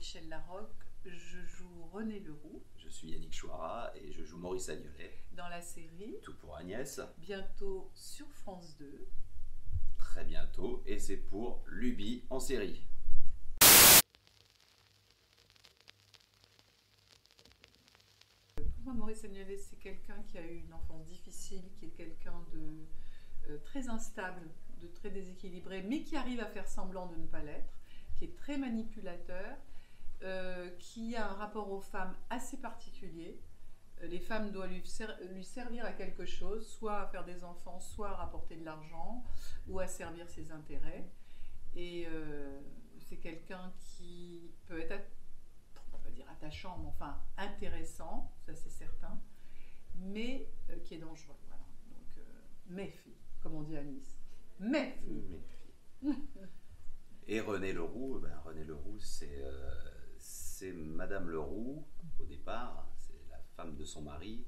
Michel Larocque, je joue René Leroux. Je suis Yannick Chouara et je joue Maurice Agnolet. Dans la série Tout pour Agnès. Bientôt sur France 2. Très bientôt, et c'est pour Lubie en série. Pour moi, Maurice Agnolet, c'est quelqu'un qui a eu une enfance difficile, qui est quelqu'un de très instable, de très déséquilibré, mais qui arrive à faire semblant de ne pas l'être, qui est très manipulateur, qui a un rapport aux femmes assez particulier. Les femmes doivent lui servir à quelque chose, soit à faire des enfants, soit à rapporter de l'argent, ou à servir ses intérêts. Et c'est quelqu'un qui peut être, on va dire attachant, mais enfin intéressant, ça c'est certain, mais qui est dangereux. Voilà. Donc, méfie, comme on dit à Nice. Méfie. Et René Leroux, René Leroux, c'est Madame Leroux, au départ, c'est la femme de son mari,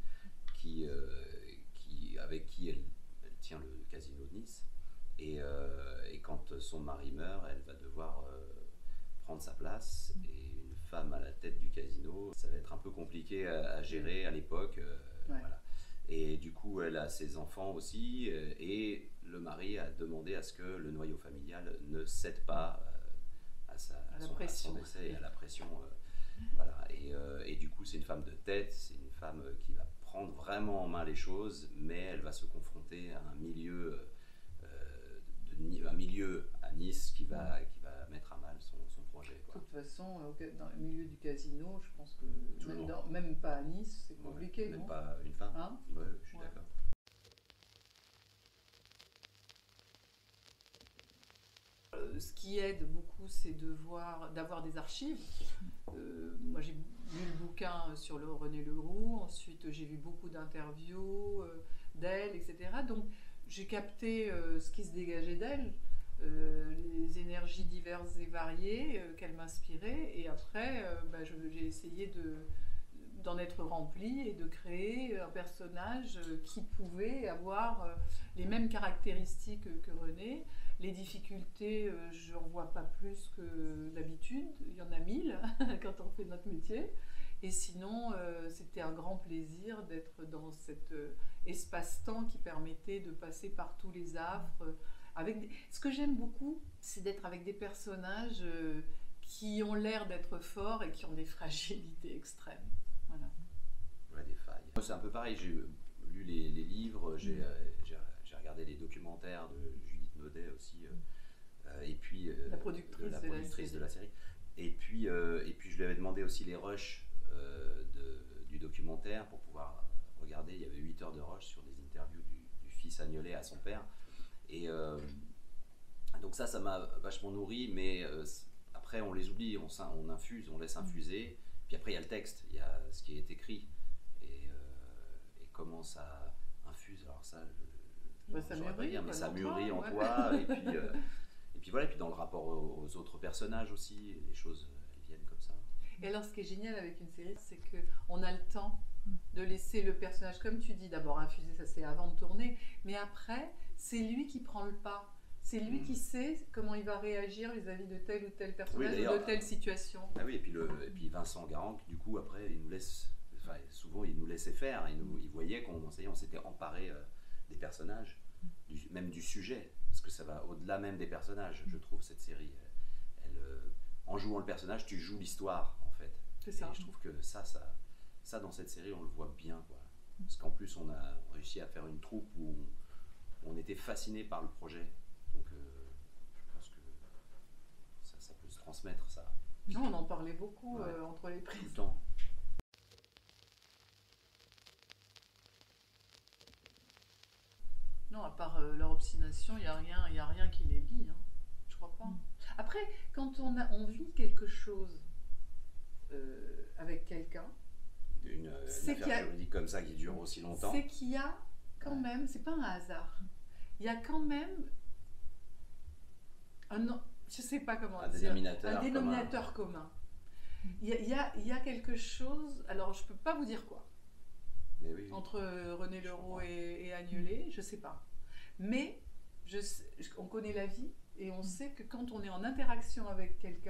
avec qui elle tient le casino de Nice. Et quand son mari meurt, elle va devoir prendre sa place. Et une femme à la tête du casino, ça va être un peu compliqué à gérer à l'époque. Ouais. Voilà. Et du coup, elle a ses enfants aussi. Et le mari a demandé à ce que le noyau familial ne cède pas à son décès et à la pression. Voilà. Et du coup, c'est une femme de tête, c'est une femme qui va prendre vraiment en main les choses, mais elle va se confronter à un milieu à Nice qui va mettre à mal son projet. De toute façon, dans le milieu du casino, je pense que Toujours. même pas à Nice, c'est compliqué. Ouais, même non pas une femme. Hein? Ouais, je suis d'accord. Ce qui aide beaucoup, c'est d'avoir des archives. Moi, j'ai lu le bouquin sur René Leroux, ensuite j'ai vu beaucoup d'interviews d'elle, etc. Donc, j'ai capté ce qui se dégageait d'elle, les énergies diverses et variées qu'elle m'inspirait, et après, j'ai essayé d'en être remplie et de créer un personnage qui pouvait avoir les mêmes caractéristiques que René. Les difficultés, je n'en vois pas plus que d'habitude, il y en a 1000 quand on fait notre métier. Et sinon, c'était un grand plaisir d'être dans cet espace-temps qui permettait de passer par tous les affres. Ce que j'aime beaucoup, c'est d'être avec des personnages qui ont l'air d'être forts et qui ont des fragilités extrêmes. Voilà. Ouais, des failles. Moi, c'est un peu pareil, j'ai lu les livres, j'ai regardé les documentaires de Judith Naudet aussi, et puis la productrice de la série. Et puis je lui avais demandé aussi les rushs du documentaire pour pouvoir regarder. Il y avait 8 heures de rush sur des interviews du fils Agnolet à son père. Et donc ça m'a vachement nourri, mais après on les oublie, on infuse, on laisse infuser. Puis après il y a le texte, il y a ce qui est écrit et comment ça infuse. Alors ça, ça mûrit, dire, mais ça mûrit en toi. Et puis voilà, et puis dans le rapport aux autres personnages aussi, les choses elles viennent comme ça. Et alors ce qui est génial avec une série, c'est qu'on a le temps de laisser le personnage, comme tu dis, d'abord infuser, ça c'est avant de tourner, mais après c'est lui qui prend le pas. C'est lui qui sait comment il va réagir vis-à-vis de tel ou tel personnage, ou de telle situation. Ah oui, et puis Vincent Garand, du coup, après, il nous laisse, souvent il nous laissait faire, il voyait qu'on s'était emparé des personnages, même du sujet, parce que ça va au-delà même des personnages, je trouve, cette série. En jouant le personnage, tu joues l'histoire, en fait. C'est ça. Et je trouve que ça, dans cette série, on le voit bien, quoi. Parce qu'en plus, on a réussi à faire une troupe où on était fasciné par le projet. Donc je pense que ça peut se transmettre, ça. Non, on en parlait beaucoup entre les prises. Tout le temps. Non, à part leur obstination, il n'y a rien qui les lie. Hein. Je crois pas. Après, quand on vit quelque chose avec quelqu'un, une affaire juridique comme ça qui dure aussi longtemps, c'est qu'il y a quand même, c'est pas un hasard, il y a quand même je sais pas comment dire, un dénominateur commun. Il y a quelque chose, alors je peux pas vous dire quoi, mais oui, entre René Leroux et Agnolet, je sais pas, mais on connaît la vie et on sait que quand on est en interaction avec quelqu'un,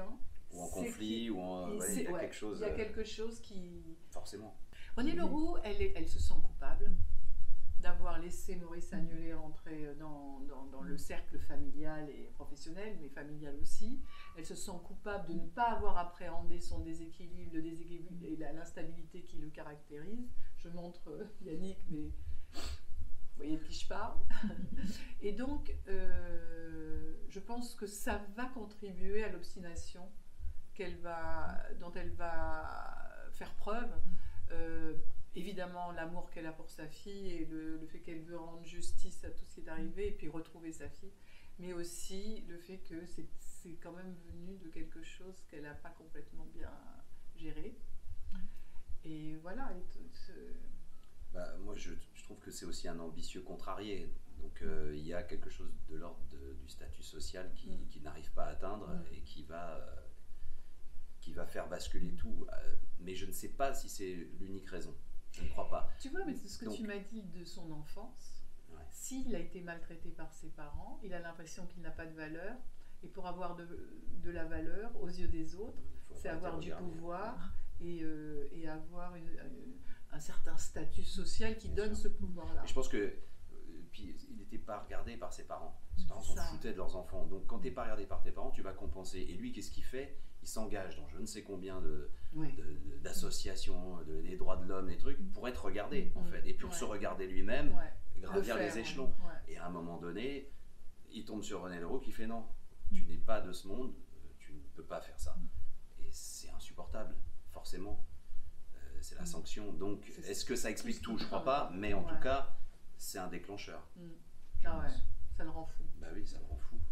ou en conflit, ou en... il Ouais, il y a ouais, quelque chose... il y a quelque chose qui... Forcément. René Leroux, elle se sent coupable d'avoir laissé Maurice Agnelet rentrer dans le cercle familial et professionnel, mais familial aussi. Elle se sent coupable de ne pas avoir appréhendé son déséquilibre, le déséquilibre et l'instabilité qui le caractérise. Je montre Yannick, mais vous voyez de qui je parle. Et donc, je pense que ça va contribuer à l'obstination dont elle va faire preuve. Évidemment, l'amour qu'elle a pour sa fille et le fait qu'elle veut rendre justice à tout ce qui est arrivé et puis retrouver sa fille, mais aussi le fait que c'est quand même venu de quelque chose qu'elle n'a pas complètement bien géré. Et voilà. Bah, moi, je trouve que c'est aussi un ambitieux contrarié. Donc, il y a quelque chose de l'ordre du statut social qui n'arrive pas à atteindre et qui va faire basculer tout. Mais je ne sais pas si c'est l'unique raison. Je ne crois pas. Tu vois, mais c'est ce que tu m'as dit de son enfance. Ouais. S'il a été maltraité par ses parents, il a l'impression qu'il n'a pas de valeur. Et pour avoir de la valeur aux yeux des autres, c'est avoir du pouvoir et avoir un certain statut social qui donne ce pouvoir-là. Et je pense que puis il n'était pas regardé par ses parents. Ses parents s'en foutaient de leurs enfants. Donc quand tu n'es pas regardé par tes parents, tu vas compenser. Et lui, qu'est-ce qu'il fait? Il s'engage dans je ne sais combien d'associations, des droits de l'homme, des trucs, pour être regardé en fait. Et pour se regarder lui-même, gravir les échelons. Et à un moment donné, il tombe sur René Leroux qui fait non, tu n'es pas de ce monde, tu ne peux pas faire ça. Et c'est insupportable, forcément. C'est la sanction. Donc est-ce que ça explique tout? Je ne crois pas, mais en tout cas, c'est un déclencheur. Ah ouais, ça le rend fou. Bah oui, ça le rend fou.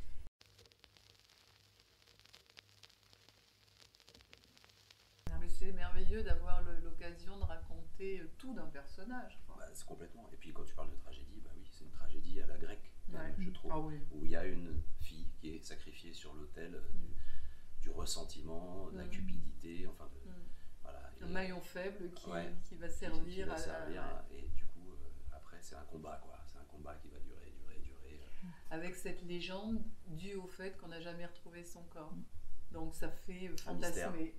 Mais c'est merveilleux d'avoir l'occasion de raconter tout d'un personnage. Bah, c'est complètement. Et puis quand tu parles de tragédie, bah oui, c'est une tragédie à la grecque, je trouve. Ah oui. Où il y a une fille qui est sacrifiée sur l'autel du ressentiment, de la cupidité, enfin voilà. Un maillon faible qui va servir et du coup, après, c'est un combat, quoi. C'est un combat qui va durer. Avec cette légende due au fait qu'on n'a jamais retrouvé son corps. Donc ça fait fantasmer.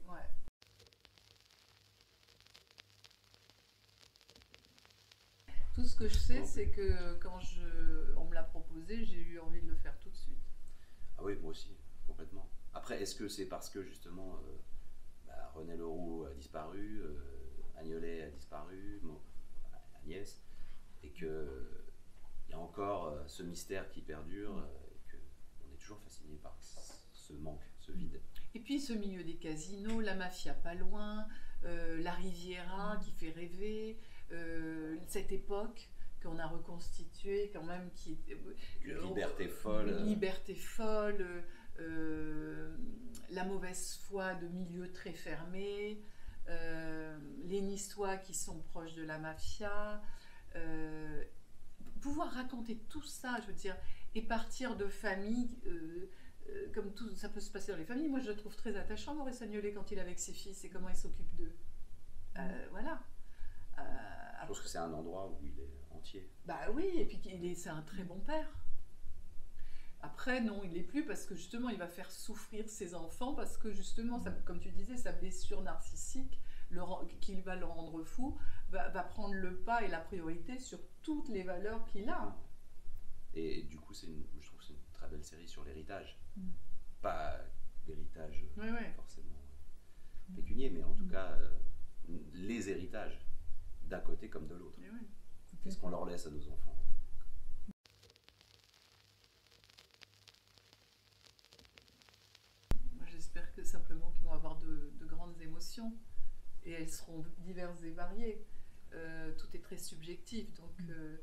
Tout ce que je sais, c'est que quand on me l'a proposé, j'ai eu envie de le faire tout de suite. Ah oui, moi aussi, complètement. Après, est-ce que c'est parce que justement René Leroux a disparu, Agnelet a disparu, Agnès, et que il y a encore ce mystère qui perdure et qu'on est toujours fasciné par ce manque, ce vide. Et puis ce milieu des casinos, la mafia pas loin, la Riviera qui fait rêver, cette époque qu'on a reconstituée quand même qui était une liberté folle. Une liberté folle, la mauvaise foi de milieux très fermés, les Niçois qui sont proches de la mafia. Pouvoir raconter tout ça, je veux dire, et partir de familles, comme tout ça peut se passer dans les familles. Moi, je le trouve très attachant, Maurice Agnelet, quand il est avec ses fils et comment il s'occupe d'eux. Voilà. Je pense que c'est un endroit où il est entier. Bah oui, et puis c'est un très bon père. Après, non, il l'est plus parce que justement, il va faire souffrir ses enfants parce que justement, comme tu disais, sa blessure narcissique qui va le rendre fou, va prendre le pas et la priorité sur toutes les valeurs qu'il a. Et du coup, je trouve que c'est une très belle série sur l'héritage. Pas l'héritage forcément pécunier, mais en tout cas, les héritages, d'un côté comme de l'autre. Qu'est-ce qu'on leur laisse à nos enfants? Moi, j'espère que simplement qu'ils vont avoir de grandes émotions. Et elles seront diverses et variées. Tout est très subjectif, donc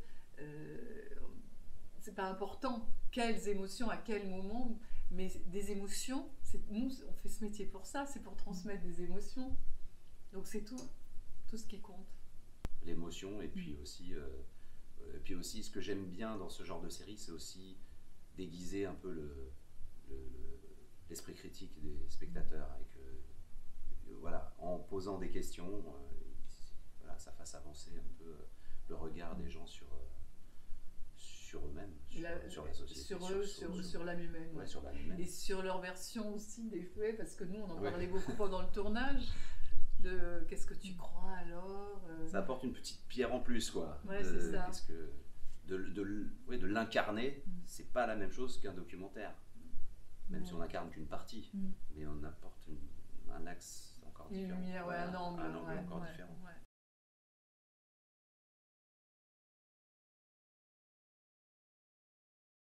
c'est pas important quelles émotions, à quel moment, mais des émotions, nous on fait ce métier pour ça, c'est pour transmettre des émotions. Donc c'est tout ce qui compte. L'émotion, et puis aussi ce que j'aime bien dans ce genre de série, c'est aussi déguiser un peu l'esprit critique des spectateurs avec voilà, en posant des questions, ça fasse avancer un peu le regard des gens sur sur eux-mêmes, sur la société, sur eux, sur l'âme humaine. Ouais, sur l'âme humaine. Et sur leur version aussi des faits, parce que nous, on en parlait beaucoup pendant le tournage, de qu'est-ce que tu crois alors Ça apporte une petite pierre en plus, quoi. Ouais, c'est ça. De l'incarner, c'est pas la même chose qu'un documentaire. Même si on n'incarne qu'une partie, mais on apporte un axe encore différent. Une lumière, un angle encore différent.